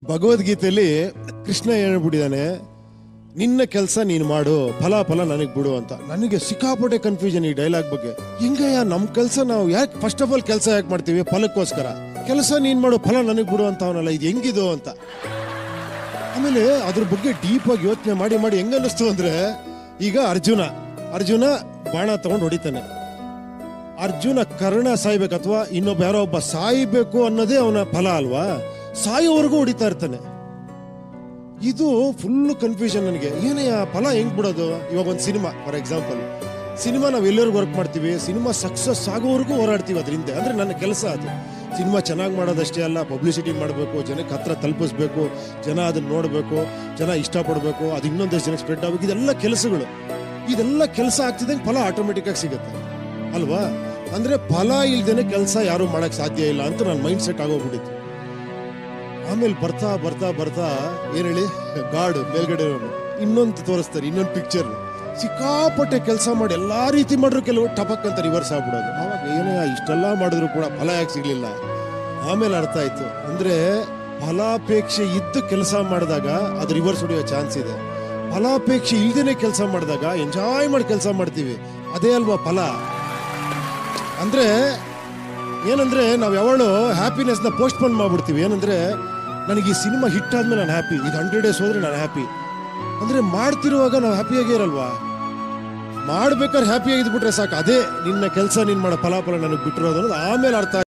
ಭಗವದ್ಗೀತೆಯಲ್ಲಿ ಕೃಷ್ಣ ಹೇಳ್ಬಿಟ್ಟಿದ್ದಾನೆ, ನಿನ್ನ ಕೆಲಸ ನೀನು ಮಾಡು, ಫಲ ನನಗೆ ಬಿಡು ಅಂತ. ನನಗೆ ಸಿಕ್ಕಾಪಟ್ಟೆ ಕನ್ಫ್ಯೂಷನ್ ಈ ಡೈಲಾಗ್ ಬಗ್ಗೆ. ಹಿಂಗಯ್ಯ, ನಮ್ಮ ಕೆಲಸ ನಾವು ಯಾಕೆ ಫಸ್ಟ್ ಆಫ್ ಆಲ್ ಕೆಲಸ ಯಾಕೆ ಮಾಡ್ತೀವಿ? ಫಲಕ್ಕೋಸ್ಕರ. ಕೆಲಸ ನೀನು ಮಾಡು, ಫಲ ನನಗೆ ಬಿಡು ಅಂತ ಅವನಲ್ಲ, ಇದು ಹೆಂಗಿದು ಅಂತ. ಆಮೇಲೆ ಅದ್ರ ಬಗ್ಗೆ ಡೀಪ್ ಆಗಿ ಯೋಚನೆ ಮಾಡಿ ಮಾಡಿ ಹೆಂಗ ಅನ್ನಿಸ್ತು ಅಂದ್ರೆ, ಈಗ ಅರ್ಜುನ ಬಾಣ ತಗೊಂಡು ಹೊಡಿತಾನೆ. ಅರ್ಜುನ ಕರ್ಣ ಸಾಯ್ಬೇಕು ಅಥವಾ ಇನ್ನೊಬ್ಬ ಯಾರೋ ಒಬ್ಬ ಸಾಯ್ಬೇಕು ಅನ್ನೋದೇ ಅವನ ಫಲ ಅಲ್ವಾ? ಸಾಯೋವರೆಗೂ ಹೊಡಿತಾ ಇರ್ತಾನೆ. ಇದು ಫುಲ್ ಕನ್ಫ್ಯೂಷನ್ ನನಗೆ. ಏನಯ್ಯ ಫಲ ಹೆಂಗ್ ಬಿಡೋದು? ಇವಾಗ ಒಂದು ಸಿನಿಮಾ ಫಾರ್ ಎಕ್ಸಾಂಪಲ್, ಸಿನಿಮಾ ನಾವು ಎಲ್ಲರಿಗೂ ವರ್ಕ್ ಮಾಡ್ತೀವಿ, ಸಿನಿಮಾ ಸಕ್ಸಸ್ ಆಗೋವರೆಗೂ ಹೋರಾಡ್ತೀವಿ ಅದರಿಂದ. ಅಂದ್ರೆ ನನ್ನ ಕೆಲಸ ಅದು. ಸಿನಿಮಾ ಚೆನ್ನಾಗಿ ಮಾಡೋದಷ್ಟೇ ಅಲ್ಲ, ಪಬ್ಲಿಸಿಟಿ ಮಾಡಬೇಕು, ಜನಕ್ಕೆ ಹತ್ರ ತಲುಪಿಸ್ಬೇಕು, ಜನ ಅದನ್ನ ನೋಡಬೇಕು, ಜನ ಇಷ್ಟಪಡಬೇಕು, ಅದು ಇನ್ನೊಂದಷ್ಟು ಜನಕ್ಕೆ ಸ್ಪ್ರೆಡ್ ಆಗಬೇಕು. ಇದೆಲ್ಲ ಕೆಲಸಗಳು. ಇದೆಲ್ಲ ಕೆಲಸ ಆಗ್ತಿದ್ದಂಗೆ ಫಲ ಆಟೋಮೆಟಿಕ್ ಆಗಿ ಸಿಗುತ್ತೆ ಅಲ್ವಾ? ಅಂದ್ರೆ ಫಲ ಇಲ್ದೇನೆ ಕೆಲಸ ಯಾರು ಮಾಡಕ್ ಸಾಧ್ಯ ಇಲ್ಲ ಅಂತ ನನ್ನ ಮೈಂಡ್ ಸೆಟ್ ಆಗೋಗ್ಬಿಟ್ಟಿತ್ತು. ಆಮೇಲೆ ಬರ್ತಾ ಬರ್ತಾ ಬರ್ತಾ ಏನ್ ಹೇಳಿ, ಗಾಡ್ ಮೇಲ್ಗಡೆ ಇನ್ನೊಂದು ತೋರಿಸ್ತಾರೆ, ಇನ್ನೊಂದು ಪಿಕ್ಚರ್. ಸಿಕ್ಕಾಪಟ್ಟೆ ಕೆಲಸ ಮಾಡಿ ಎಲ್ಲಾ ರೀತಿ ಮಾಡ್ರು, ಕೆಲವು ಟಪಕ್ ಅಂತ ರಿವರ್ಸ್ ಆಗ್ಬಿಡೋದು. ಅವಾಗ ಏನೇ ಇಷ್ಟೆಲ್ಲ ಮಾಡಿದ್ರು ಕೂಡ ಫಲ ಯಾಕೆ ಸಿಗ್ಲಿಲ್ಲ? ಆಮೇಲೆ ಅರ್ಥ ಆಯ್ತು, ಅಂದ್ರೆ ಫಲಾಪೇಕ್ಷೆ ಇದ್ದು ಕೆಲಸ ಮಾಡಿದಾಗ ಅದು ರಿವರ್ಸ್ ಹೊಡೆಯೋ ಚಾನ್ಸ್ ಇದೆ. ಫಲಾಪೇಕ್ಷೆ ಇಲ್ದೇನೆ ಕೆಲಸ ಮಾಡಿದಾಗ ಎಂಜಾಯ್ ಮಾಡಿ ಕೆಲಸ ಮಾಡ್ತೀವಿ, ಅದೇ ಅಲ್ವಾ ಫಲ. ಅಂದ್ರೆ ಏನಂದ್ರೆ ನಾವು ಯಾವಾಗಲೂ ಹ್ಯಾಪಿನೆಸ್ನ ಪೋಸ್ಟ್ಪೋನ್ ಮಾಡ್ಬಿಡ್ತೀವಿ. ಏನಂದ್ರೆ ನನಗೆ ಈ ಸಿನಿಮಾ ಹಿಟ್ ಆದ್ಮೇಲೆ ನಾನು ಹ್ಯಾಪಿ, ಇದು 100 days ಹೋದ್ರೆ ನಾನು ಹ್ಯಾಪಿ. ಅಂದ್ರೆ ಮಾಡ್ತಿರುವಾಗ ನಾವು ಹ್ಯಾಪಿಯಾಗೇ ಇರಲ್ವಾ? ಮಾಡ್ಬೇಕಾದ್ರೆ ಹ್ಯಾಪಿಯಾಗಿದ್ಬಿಟ್ರೆ ಸಾಕು. ಅದೇ ನಿನ್ನ ಕೆಲಸ ನೀನು ಮಾಡೋ ಫಲಾಫಲ ನನಗೆ ಬಿಟ್ಟಿರೋದು ಅನ್ನೋದು ಆಮೇಲೆ ಅರ್ಥ